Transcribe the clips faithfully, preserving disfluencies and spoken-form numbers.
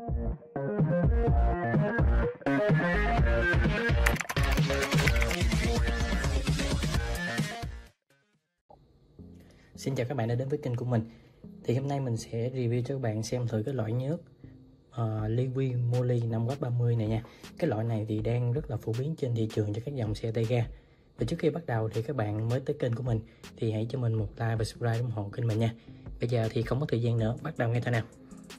Xin chào các bạn đã đến với kênh của mình. Thì hôm nay mình sẽ review cho các bạn xem thử cái loại nhớt uh, Liwi Moly năm oát ba mươi này nha. Cái loại này thì đang rất là phổ biến trên thị trường cho các dòng xe tay ga. Và trước khi bắt đầu thì các bạn mới tới kênh của mình thì hãy cho mình một like và subscribe ủng hộ kênh mình nha. Bây giờ thì không có thời gian nữa, bắt đầu ngay thôi nào.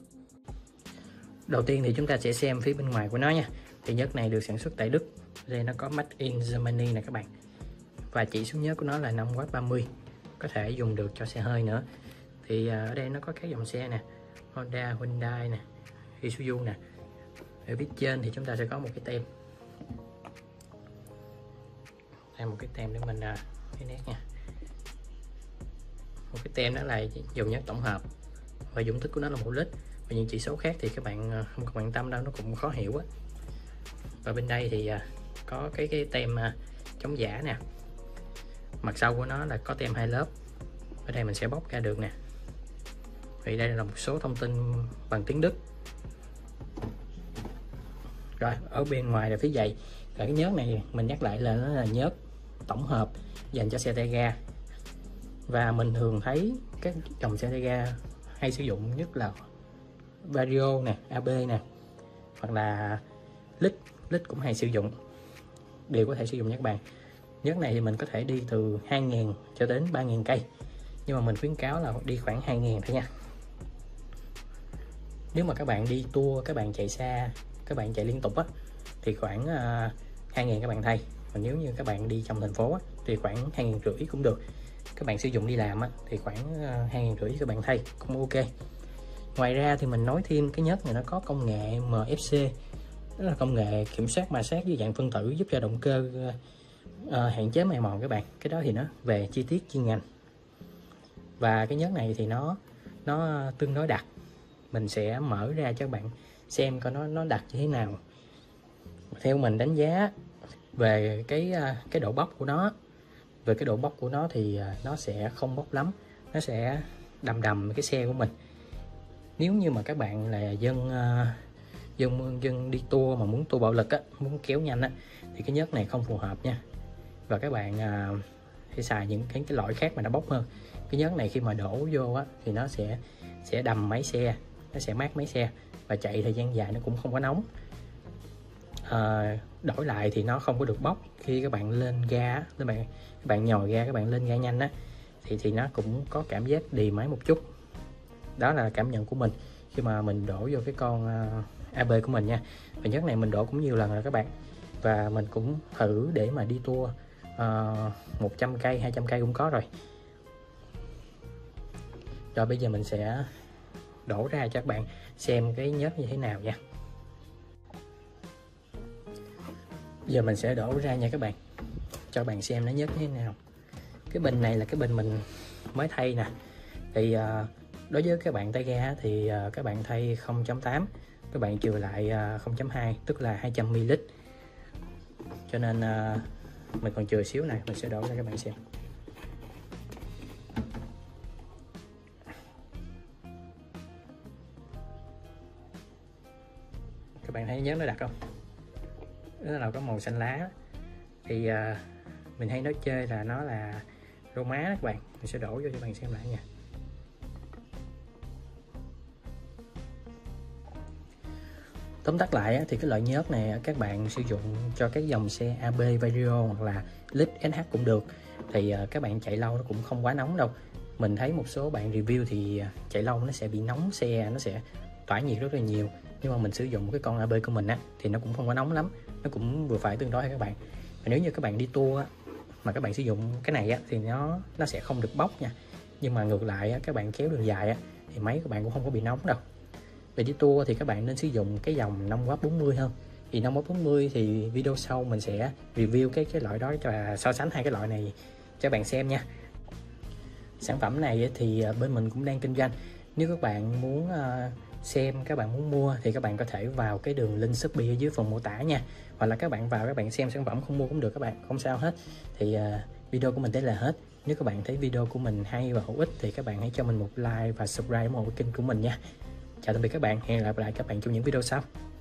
Đầu tiên thì chúng ta sẽ xem phía bên ngoài của nó nha. Thì nhớt này được sản xuất tại Đức. Đây nó có Made in Germany nè các bạn. Và chỉ số nhớt của nó là năm oát ba mươi. Có thể dùng được cho xe hơi nữa. Thì ở đây nó có các dòng xe nè, Honda, Hyundai nè, Isuzu nè. Ở phía trên thì chúng ta sẽ có một cái tem, đây một cái tem để mình cái nét nha. Một cái tem đó là dầu nhớt tổng hợp và dung tích của nó là một lít. Và những chỉ số khác thì các bạn không cần quan tâm đâu, nó cũng khó hiểu á. Và bên đây thì có cái cái tem chống giả nè. Mặt sau của nó là có tem hai lớp. Ở đây mình sẽ bóc ra được nè. Vì đây là một số thông tin bằng tiếng Đức. Rồi ở bên ngoài là phía dày. Và cái nhớt này mình nhắc lại là nó là nhớt tổng hợp dành cho xe tay ga. Và mình thường thấy các dòng xe tay ga hay sử dụng nhất là Vario nè, a bê nè, hoặc là Lít, Lít cũng hay sử dụng, đều có thể sử dụng nha các bạn. Nhớt này thì mình có thể đi từ hai nghìn cho đến ba nghìn cây, nhưng mà mình khuyến cáo là đi khoảng hai nghìn thôi nha. Nếu mà các bạn đi tour, các bạn chạy xa, các bạn chạy liên tục á, thì khoảng uh, hai nghìn các bạn thay. Còn nếu như các bạn đi trong thành phố á, thì khoảng hai nghìn rưỡi cũng được. Các bạn sử dụng đi làm á, thì khoảng uh, hai nghìn rưỡi các bạn thay cũng ok. Ngoài ra thì mình nói thêm cái nhớt này nó có công nghệ em ép xê, đó là công nghệ kiểm soát ma sát dưới dạng phân tử, giúp cho động cơ uh, uh, hạn chế mài mòn các bạn. Cái đó thì nó về chi tiết chuyên ngành. Và cái nhớt này thì nó nó tương đối đặc. Mình sẽ mở ra cho các bạn xem coi nó nó đặc như thế nào. Theo mình đánh giá về cái cái độ bốc của nó, về cái độ bốc của nó thì nó sẽ không bốc lắm, nó sẽ đầm đầm cái xe của mình. Nếu như mà các bạn là dân dân dân đi tour mà muốn tour bạo lực á, muốn kéo nhanh á, thì cái nhớt này không phù hợp nha. Và các bạn hãy xài những cái, cái loại khác mà nó bốc hơn. Cái nhớt này khi mà đổ vô á, thì nó sẽ sẽ đầm máy xe, nó sẽ mát máy xe và chạy thời gian dài nó cũng không có nóng. À, đổi lại thì nó không có được bốc khi các bạn lên ga, các bạn các bạn nhồi ga, các bạn lên ga nhanh á, thì thì nó cũng có cảm giác đì máy một chút. Đó là cảm nhận của mình khi mà mình đổ vô cái con uh, a bê của mình nha. Và nhớt này mình đổ cũng nhiều lần rồi các bạn, và mình cũng thử để mà đi tour uh, một trăm cây, hai trăm cây cũng có rồi. Rồi bây giờ mình sẽ đổ ra cho các bạn xem cái nhớt như thế nào nha. Giờ mình sẽ đổ ra nha các bạn, cho các bạn xem nó nhớt như thế nào. Cái bình này là cái bình mình mới thay nè. Thì uh, đối với các bạn tay ga thì uh, các bạn thay không chấm tám, các bạn trừ lại uh, không chấm hai, tức là hai trăm mi li lít. Cho nên uh, mình còn trừ xíu này, mình sẽ đổ ra các bạn xem. Các bạn thấy nhớt nó đặc không? Nó là có màu xanh lá. Thì uh, mình hay nói chơi là nó là rau má các bạn. Mình sẽ đổ vô cho các bạn xem lại nha. Tóm tắt lại thì cái loại nhớt này các bạn sử dụng cho các dòng xe a bê, Vario hoặc là Lít, ét hát cũng được. Thì uh, các bạn chạy lâu nó cũng không quá nóng đâu. Mình thấy một số bạn review thì chạy lâu nó sẽ bị nóng xe, nó sẽ tỏa nhiệt rất là nhiều. Nhưng mà mình sử dụng cái con a bê của mình á, thì nó cũng không có nóng lắm, nó cũng vừa phải, tương đốiให้các bạn. Và nếu như các bạn đi tour á, mà các bạn sử dụng cái này á, thì nó nó sẽ không được bốc nha. Nhưng mà ngược lại á, các bạn kéo đường dài á, thì máy của bạn cũng không có bị nóng đâu. Về đi tour thì các bạn nên sử dụng cái dòng năm oát bốn mươi hơn. Thì năm oát bốn mươi thì video sau mình sẽ review cái cái loại đó và so sánh hai cái loại này cho các bạn xem nha. Sản phẩm này thì bên mình cũng đang kinh doanh. Nếu các bạn muốn xem, các bạn muốn mua thì các bạn có thể vào cái đường link Shopee ở dưới phần mô tả nha. Hoặc là các bạn vào các bạn xem sản phẩm, không mua cũng được các bạn, không sao hết. Thì uh, video của mình tới là hết. Nếu các bạn thấy video của mình hay và hữu ích thì các bạn hãy cho mình một like và subscribe ủng hộ kênh của mình nha. Chào tạm biệt các bạn, hẹn gặp lại các bạn trong những video sau.